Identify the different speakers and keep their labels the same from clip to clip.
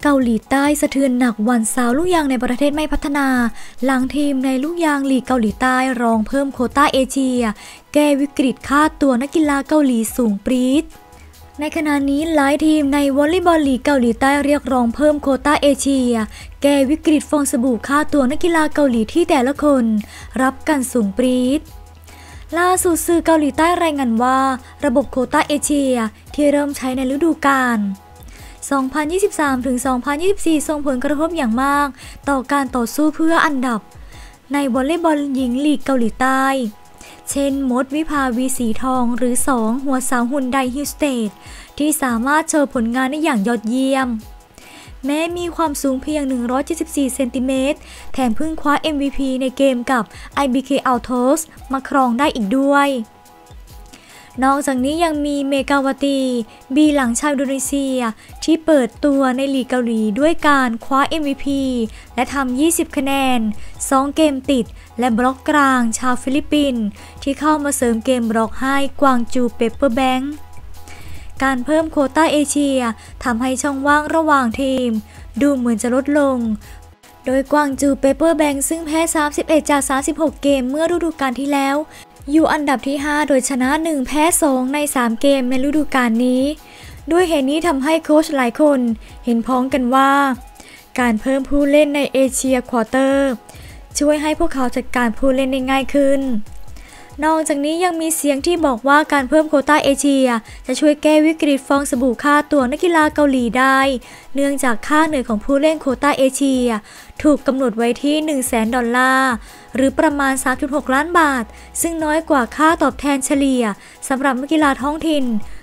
Speaker 1: เกาหลีใต้สะเทือนหนักวันเสาร์ลูกยางในประเทศไม่พัฒนาหลังทีมในลูกยางลีกเกาหลีใต้รองเพิ่มโควต้าเอเชียแก้วิกฤตค่าตัวนักกีฬาเกาหลีสูงปรี๊ดในขณะนี้หลายทีมในวอลเลย์บอลลีกเกาหลีใต้เรียกร้องเพิ่มโควต้าเอเชียแก้วิกฤตฟองสบู่ค่าตัวนักกีฬาเกาหลีที่แต่ละคนรับกันสูงปรี๊ดล่าสุดสื่อเกาหลีใต้รายงานว่าระบบโควต้าเอเชียที่เริ่มใช้ในฤดูกาล2023 ถึง 2024 ส่งผลกระทบอย่างมากต่อการต่อสู้เพื่ออันดับในวอลเลย์บอลหญิงลีกเกาหลีใต้เช่นมดวิภาวีสีทองหรือ2หัวสาวฮุนไดฮิลสเตดที่สามารถโชว์ผลงานได้อย่างยอดเยี่ยมแม้มีความสูงเพียง174เซนติเมตรแถมเพิ่งคว้า MVP ในเกมกับ IBK Altos มาครองได้อีกด้วยนอกจากนี้ยังมีเมกาวตีบีหลังชาวอินโดนีเซียที่เปิดตัวในลีกเกาหลีด้วยการคว้า MVP และทำ20คะแนน2เกมติดและบล็อกกลางชาวฟิลิปปินส์ที่เข้ามาเสริมเกมบล็อกให้กวางจูเปเปอร์แบงค์การเพิ่มโควต้าเอเชียทำให้ช่องว่างระหว่างทีมดูเหมือนจะลดลงโดยกวางจูเปเปอร์แบงค์ซึ่งแพ้31จาก36เกมเมื่อฤดูกาลที่แล้วอยู่อันดับที่5โดยชนะ1แพ้2ใน3เกมในฤดูกาลนี้ด้วยเหตุนี้ทำให้โค้ชหลายคนเห็นพ้องกันว่าการเพิ่มผู้เล่นในเอเชียควอเตอร์ช่วยให้พวกเขาจัดการผู้เล่นได้ง่ายขึ้นนอกจากนี้ยังมีเสียงที่บอกว่าการเพิ่มโควต้าเอเชียจะช่วยแก้วิกฤตฟองสบู่ค่าตัวนักกีฬาเกาหลีได้เนื่องจากค่าเหนื่อยของผู้เล่นโควต้าเอเชียถูกกำหนดไว้ที่$100,000หรือประมาณ 3.6 ล้านบาทซึ่งน้อยกว่าค่าตอบแทนเฉลี่ยสำหรับนักกีฬาท้องถิ่น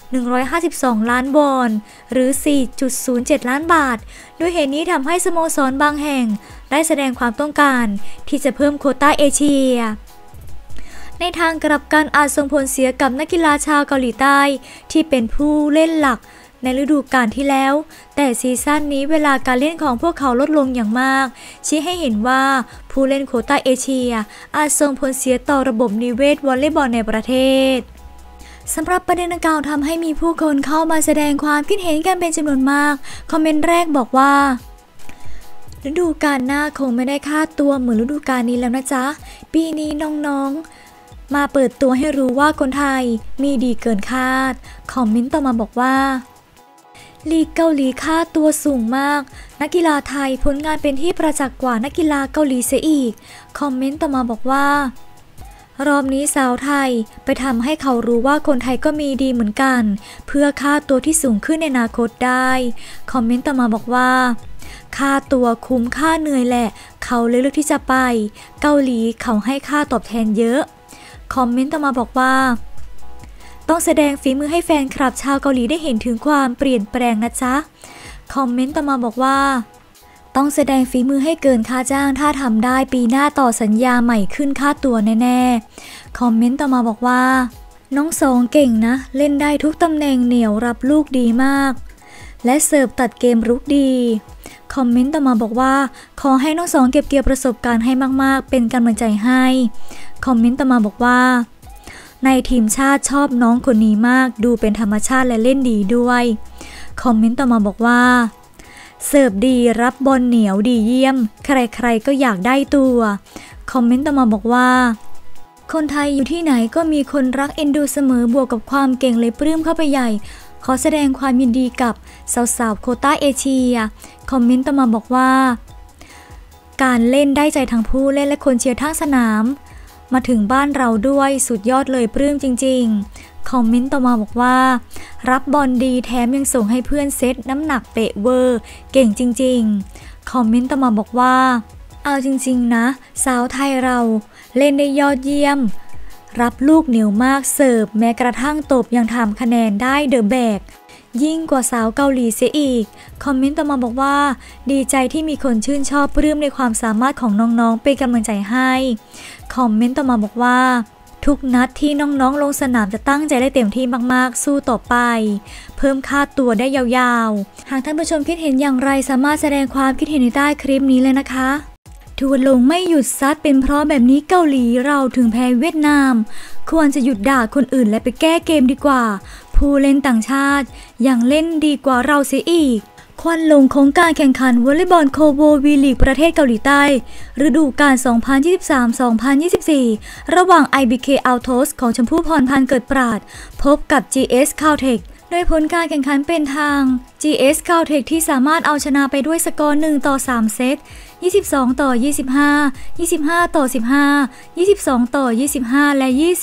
Speaker 1: 152ล้านวอนหรือ 4.07 ล้านบาทด้วยเหตุนี้ทำให้สโมสรบางแห่งได้แสดงความต้องการที่จะเพิ่มโควต้าเอเชียในทางกลับกันอาจส่งผลเสียกับนักกีฬาชาวเกาหลีใต้ที่เป็นผู้เล่นหลักในฤดูกาลที่แล้วแต่ซีซั่นนี้เวลาการเล่นของพวกเขาลดลงอย่างมากชี้ให้เห็นว่าผู้เล่นโควต้าเอเชียอาจส่งผลเสียต่อระบบนิเวศวอลเลย์บอลในประเทศสำหรับประเด็นดังกล่าวทำให้มีผู้คนเข้ามาแสดงความคิดเห็นกันเป็นจำนวนมากคอมเมนต์แรกบอกว่าฤดูกาลหน้าคงไม่ได้ค่าตัวเหมือนฤดูกาลนี้แล้วนะจ๊ะปีนี้น้องๆมาเปิดตัวให้รู้ว่าคนไทยมีดีเกินคาดคอมเมนต์ต่อมาบอกว่าลีกเกาหลีค่าตัวสูงมากนักกีฬาไทยผลงานเป็นที่ประจักษ์กว่านักกีฬาเกาหลีเสียอีกคอมเมนต์ต่อมาบอกว่ารอบนี้สาวไทยไปทำให้เขารู้ว่าคนไทยก็มีดีเหมือนกันเพื่อค่าตัวที่สูงขึ้นในอนาคตได้คอมเมนต์ต่อมาบอกว่าค่าตัวคุ้มค่าเหนื่อยแหละเขาเลยเลือกที่จะไปเกาหลีเขาให้ค่าตอบแทนเยอะคอมเมนต์ต่อมาบอกว่าต้องแสดงฝีมือให้แฟนคลับชาวเกาหลีได้เห็นถึงความเปลี่ยนแปลงนะจ๊ะคอมเมนต์ต่อมาบอกว่าต้องแสดงฝีมือให้เกินค่าจ้างถ้าทำได้ปีหน้าต่อสัญญาใหม่ขึ้นค่าตัวแน่ๆคอมเมนต์ต่อมาบอกว่าน้องสองเก่งนะเล่นได้ทุกตำแหน่งเหนียวรับลูกดีมากและเสิร์ฟตัดเกมรุกดีคอมเมนต์ต่อมาบอกว่าขอให้น้องสองเก็บเกี่ยวประสบการณ์ให้มากๆเป็นกำลังใจให้คอมเมนต์ต่อมาบอกว่าในทีมชาติชอบน้องคนนี้มากดูเป็นธรรมชาติและเล่นดีด้วยคอมเมนต์ต่อมาบอกว่าเสิร์ฟดีรับบอลเหนียวดีเยี่ยมใครๆก็อยากได้ตัวคอมเมนต์ต่อมาบอกว่าคนไทยอยู่ที่ไหนก็มีคนรักเอ็นดูเสมอบวกกับความเก่งเลยปลื้มเข้าไปใหญ่ขอแสดงความยินดีกับสาวๆโควต้าเอเชียคอมเมนต์ต่อมาบอกว่าการเล่นได้ใจทั้งผู้เล่นและคนเชียร์ทั้งสนามมาถึงบ้านเราด้วยสุดยอดเลยปลื้มจริงๆคอมเมนต์ต่อมาบอกว่ารับบอลดีแถมยังส่งให้เพื่อนเซตน้ำหนักเป๊ะเวอร์เก่งจริงๆคอมเมนต์ต่อมาบอกว่าเอาจริงๆนะสาวไทยเราเล่นได้ยอดเยี่ยมรับลูกเหนียวมากเสิร์ฟแม้กระทั่งตบยังทำคะแนนได้เดอะแบกยิ่งกว่าสาวเกาหลีเสียอีกคอมเมนต์ต่อมาบอกว่าดีใจที่มีคนชื่นชอบปลื้มในความสามารถของน้องๆเป็นกำลังใจให้คอมเมนต์ต่อมาบอกว่าทุกนัดที่น้องๆลงสนามจะตั้งใจได้เต็มที่มากๆสู้ต่อไปเพิ่มค่าตัวได้ยาวๆหากท่านผู้ชมคิดเห็นอย่างไรสามารถแสดงความคิดเห็นในใต้คลิปนี้เลยนะคะทัวร์ลงไม่หยุดซัดเป็นเพราะแบบนี้เกาหลีเราถึงแพ้เวียดนามควรจะหยุดด่าคนอื่นและไปแก้เกมดีกว่าผู้เล่นต่างชาติยังเล่นดีกว่าเราเสียอีกควันหลงของการแข่งขันวอลเลย์บอลโคโบวีลีกประเทศเกาหลีใต้ฤดูกาล 2023-2024 ระหว่าง IBK Altos ของชมพู่พรพันธ์เกิดปราดพบกับ GS Caltech โดยผลการแข่งขันเป็นทาง GS Caltech ที่สามารถเอาชนะไปด้วยสกอร์ 1-3 เซต 22-25 25-15 22-25 และ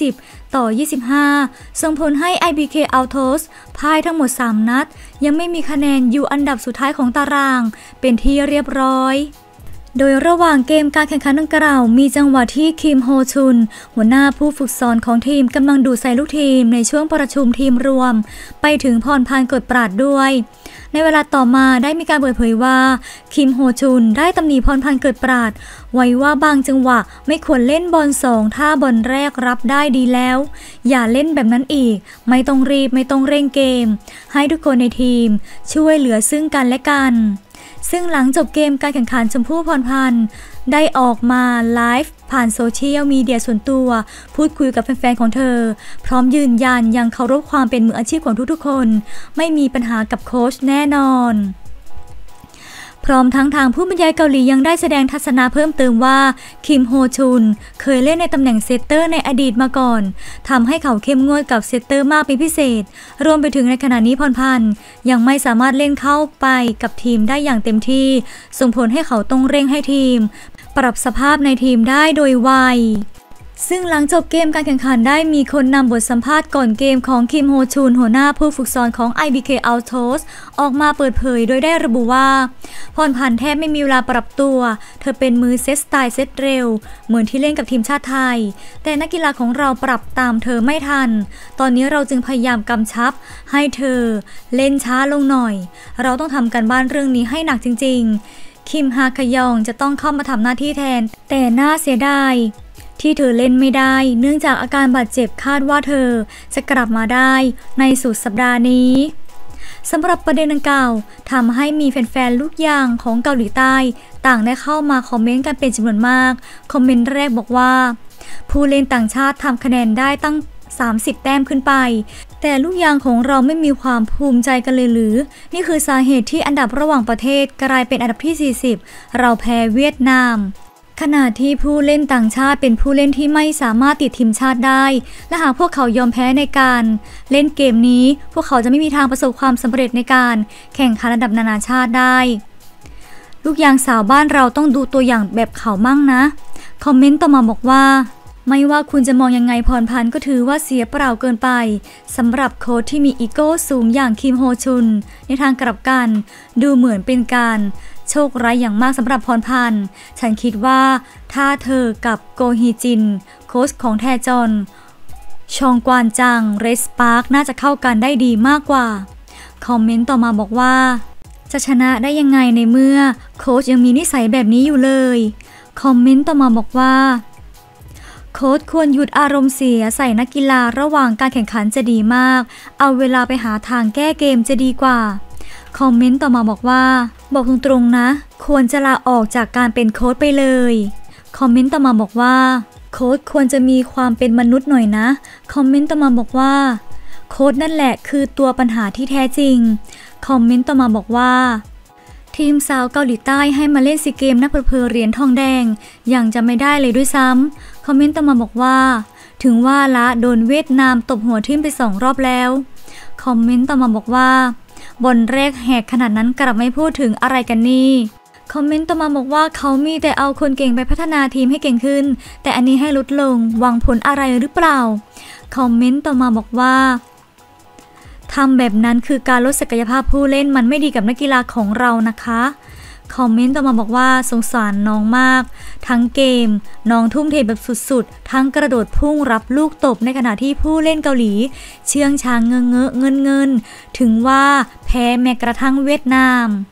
Speaker 1: 20-25 ส่งผลให้ IBK Altos พ่ายทั้งหมด 3 นัดยังไม่มีคะแนนอยู่อันดับสุดท้ายของตารางเป็นที่เรียบร้อยโดยระหว่างเกมการแข่งขันดังกล่าวมีจังหวะที่คิมโฮชุนหัวหน้าผู้ฝึกสอนของทีมกำลังดูดใส่ลูกทีมในช่วงประชุมทีมรวมไปถึงพรพันธ์เกิดปราดด้วยในเวลาต่อมาได้มีการเปิดเผยว่าคิมโฮชุนได้ตำหนิพรพันธ์เกิดปราดไว้ว่าบางจังหวะไม่ควรเล่นบอล2ถ้าบอลแรกรับได้ดีแล้วอย่าเล่นแบบนั้นอีกไม่ต้องรีบไม่ต้องเร่งเกมให้ทุกคนในทีมช่วยเหลือซึ่งกันและกันซึ่งหลังจบเกมการแข่งขันชมพู่พรพันธ์ได้ออกมาไลฟ์ผ่านโซเชียลมีเดียส่วนตัวพูดคุยกับแฟนๆของเธอพร้อมยืนยันยังเคารพความเป็นมืออาชีพของทุกๆคนไม่มีปัญหากับโค้ชแน่นอนพร้อมทั้งทางผู้บรรยายเกาหลียังได้แสดงทัศนะเพิ่มเติมว่าคิมโฮชุนเคยเล่นในตำแหน่งเซตเตอร์ในอดีตมาก่อนทำให้เขาเข้มงวดกับเซตเตอร์มากเป็นพิเศษรวมไปถึงในขณะนี้พรพันธ์ยังไม่สามารถเล่นเข้าไปกับทีมได้อย่างเต็มที่ส่งผลให้เขาต้องเร่งให้ทีมปรับสภาพในทีมได้โดยไวซึ่งหลังจบเกมการแข่งขันได้มีคนนำบทสัมภาษณ์ก่อนเกมของคิมโฮชุนหัวหน้าผู้ฝึกสอนของ IBK Altos ออกมาเปิดเผยโดยได้ระบุว่าพรพันธ์แทบไม่มีเวลาปรับตัวเธอเป็นมือเซตสไตล์เซตเร็วเหมือนที่เล่นกับทีมชาติไทยแต่นักกีฬาของเราปรับตามเธอไม่ทันตอนนี้เราจึงพยายามกำชับให้เธอเล่นช้าลงหน่อยเราต้องทำการบ้านเรื่องนี้ให้หนักจริงๆคิมฮาคยองจะต้องเข้ามาทำหน้าที่แทนแต่น่าเสียดายที่เธอเล่นไม่ได้เนื่องจากอาการบาดเจ็บคาดว่าเธอจะกลับมาได้ในสุดสัปดาห์นี้สำหรับประเด็นดังกล่าวทำให้มีแฟนๆลูกยางของเกาหลีใต้ต่างได้เข้ามาคอมเมนต์กันเป็นจำนวนมากคอมเมนต์แรกบอกว่าผู้เล่นต่างชาติทำคะแนนได้ตั้ง30 แต้มขึ้นไปแต่ลูกยางของเราไม่มีความภูมิใจกันเลยหรือนี่คือสาเหตุที่อันดับระหว่างประเทศกลายเป็นอันดับที่40เราแพ้เวียดนามขณะที่ผู้เล่นต่างชาติเป็นผู้เล่นที่ไม่สามารถติดทีมชาติได้และหากพวกเขายอมแพ้ในการเล่นเกมนี้พวกเขาจะไม่มีทางประสบความสำเร็จในการแข่งขันระดับนานาชาติได้ลูกยางสาวบ้านเราต้องดูตัวอย่างแบบเขามั่งนะคอมเมนต์ต่อมาบอกว่าไม่ว่าคุณจะมองยังไงพรพันธ์ก็ถือว่าเสียเปล่าเกินไปสำหรับโค้ชที่มีอีโก้สูงอย่างคิมโฮชุนในทางกลับกันดูเหมือนเป็นการโชคร้ายอย่างมากสำหรับพรพันธ์ฉันคิดว่าถ้าเธอกับโกฮีจินโค้ชของแทจอนชองกวานจังเรสปาร์คน่าจะเข้ากันได้ดีมากกว่าคอมเมนต์ต่อมาบอกว่าจะชนะได้ยังไงในเมื่อโค้ชยังมีนิสัยแบบนี้อยู่เลยคอมเมนต์ต่อมาบอกว่าโค้ชควรหยุดอารมณ์เสียใส่นักกีฬาระหว่างการแข่งขันจะดีมากเอาเวลาไปหาทางแก้เกมจะดีกว่าคอมเมนต์ต่อมาบอกว่าบอกตรงๆนะควรจะลาออกจากการเป็นโค้ชไปเลยคอมเมนต์ต่อมาบอกว่าโค้ชควรจะมีความเป็นมนุษย์หน่อยนะคอมเมนต์ต่อมาบอกว่าโค้ชนั่นแหละคือตัวปัญหาที่แท้จริงคอมเมนต์ต่อมาบอกว่าทีมสาวเกาหลีใต้ให้มาเล่นซีเกมนักเพลเหรียญทองแดงยังจะไม่ได้เลยด้วยซ้ำคอมเมนต์ต่อมาบอกว่าถึงว่าละโดนเวียดนามตบหัวทิ่มไป2 รอบแล้วคอมเมนต์ต่อมาบอกว่าบอลแรกแหกขนาดนั้นกลับไม่พูดถึงอะไรกันนี่คอมเมนต์ต่อมาบอกว่าเขามีแต่เอาคนเก่งไปพัฒนาทีมให้เก่งขึ้นแต่อันนี้ให้ลดลงหวังผลอะไรหรือเปล่าคอมเมนต์ต่อมาบอกว่าทำแบบนั้นคือการลดศักยภาพผู้เล่นมันไม่ดีกับนักกีฬาของเรานะคะคอมเมนต์ต่อมาบอกว่าสงสารน้องมากทั้งเกมน้องทุ่มเทแบบสุดๆทั้งกระโดดพุ่งรับลูกตบในขณะที่ผู้เล่นเกาหลีเชื่องช้างเงินถึงว่าแพ้แม้กระทั่งเวียดนาม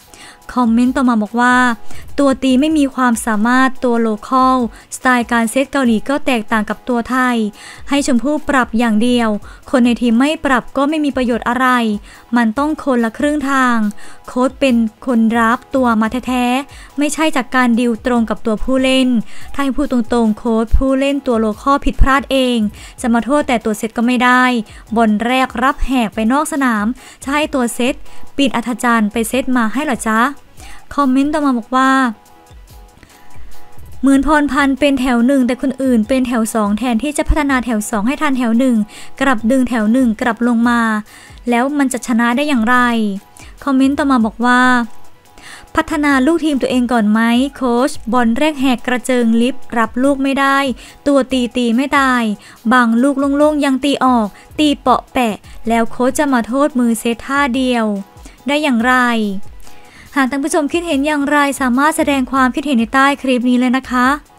Speaker 1: คอมเมนต์ต่อมาบอกว่าตัวตีไม่มีความสามารถตัวโลคอลสไตล์การเซตเกาหลีก็แตกต่างกับตัวไทยให้ชมพู่ปรับอย่างเดียวคนในทีมไม่ปรับก็ไม่มีประโยชน์อะไรมันต้องคนละครึ่งทางโค้ชเป็นคนรับตัวมาแท้ๆไม่ใช่จากการดีลตรงกับตัวผู้เล่นถ้าให้พูดตรงๆโค้ชผู้เล่นตัวโลคอลผิดพลาดเองจะมาโทษแต่ตัวเซตก็ไม่ได้บอลแรกรับแหกไปนอกสนามจะให้ตัวเซตปีนอัธจันทร์ไปเซตมาให้เหรอจ๊ะคอมเมนต์ต่อมาบอกว่าเหมือนพรพันธ์เป็นแถวหนึ่งแต่คนอื่นเป็นแถวสองแทนที่จะพัฒนาแถวสองให้ทันแถวหนึ่งกลับดึงแถวหนึ่งกลับลงมาแล้วมันจะชนะได้อย่างไรคอมเมนต์ต่อมาบอกว่าพัฒนาลูกทีมตัวเองก่อนไหมโค้ชบอลแรกแหกกระเจิงลิฟต์รับลูกไม่ได้ตัวตีไม่ตายบางลูกโล่งๆยังตีออกตีเปาะแปะแล้วโค้ชจะมาโทษมือเซตท่าเดียวได้อย่างไรหากท่านผู้ชมคิดเห็นอย่างไรสามารถแสดงความคิดเห็นในใต้คลิปนี้เลยนะคะ